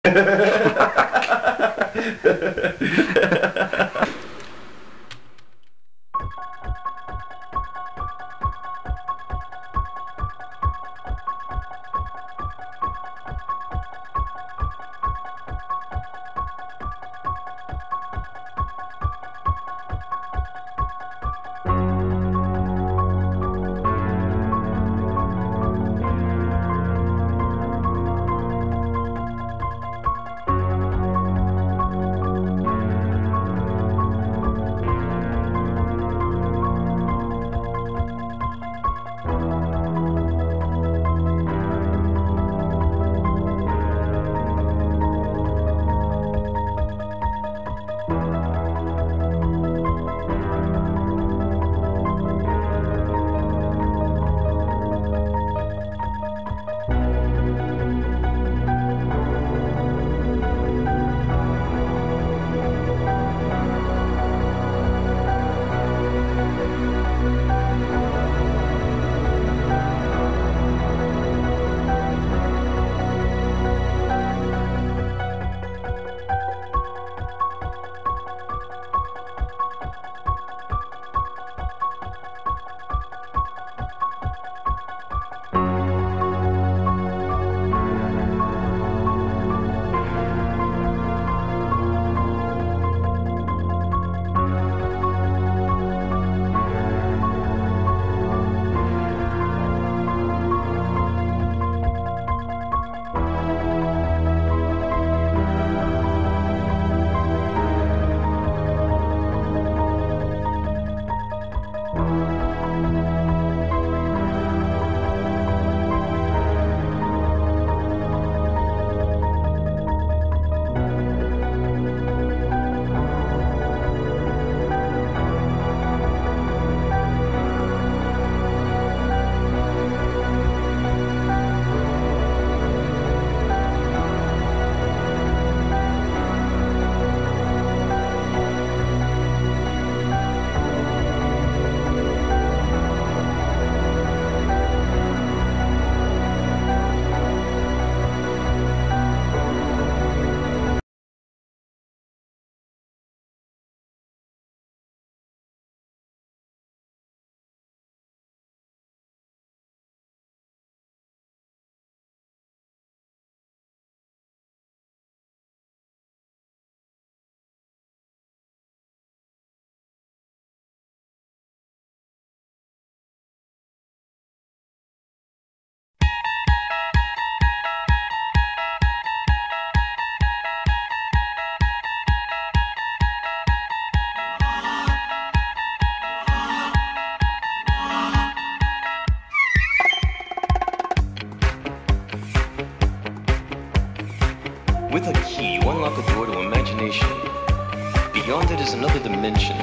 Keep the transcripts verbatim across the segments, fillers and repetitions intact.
With a key, you unlock a door to imagination. Beyond it is another dimension.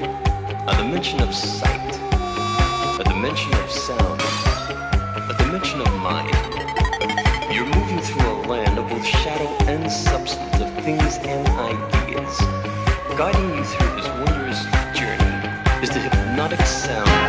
A dimension of sight. A dimension of sound. A dimension of mind. You're moving through a land of both shadow and substance, of things and ideas. Guiding you through this wondrous journey is the hypnotic sound